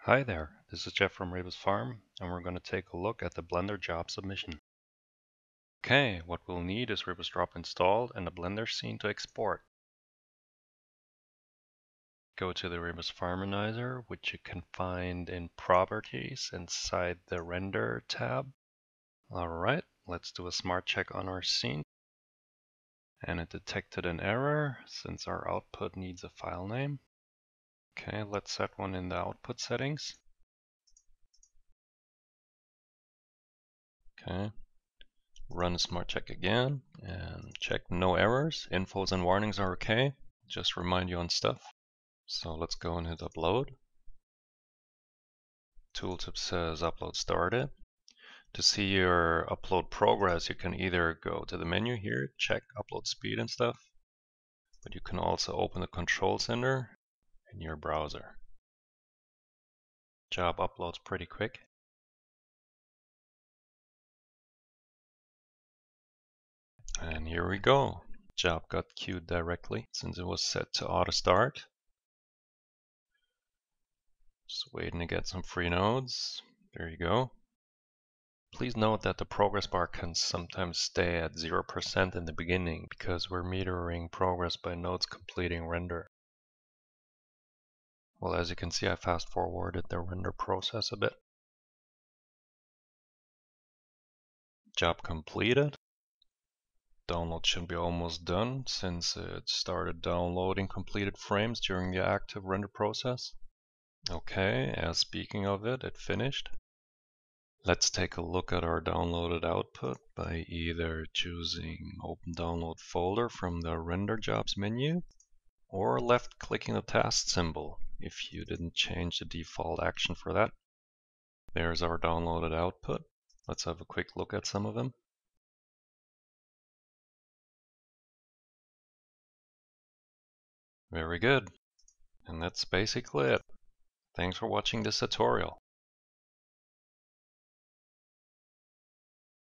Hi there, this is Jeff from RebusFarm, and we're going to take a look at the Blender job submission. Okay, what we'll need is RebusDrop installed and the Blender scene to export. Go to the Rebus Farminizer, which you can find in Properties inside the Render tab. Alright, let's do a smart check on our scene. And it detected an error since our output needs a file name. Okay, let's set one in the output settings. Okay. Run a smart check again and check no errors. Infos and warnings are okay. Just remind you on stuff. So let's go and hit upload. Tooltip says upload started. To see your upload progress, you can either go to the menu here, check upload speed and stuff, but you can also open the control center in your browser. Job uploads pretty quick. And here we go. Job got queued directly since it was set to auto start. Just waiting to get some free nodes. There you go. Please note that the progress bar can sometimes stay at 0% in the beginning because we're metering progress by nodes completing render. Well, as you can see, I fast forwarded the render process a bit. Job completed. Download should be almost done since it started downloading completed frames during the active render process. Okay, as speaking of it, it finished. Let's take a look at our downloaded output by either choosing Open Download Folder from the Render Jobs menu or left-clicking the task symbol if you didn't change the default action for that. There's our downloaded output. Let's have a quick look at some of them. Very good. And that's basically it. Thanks for watching this tutorial.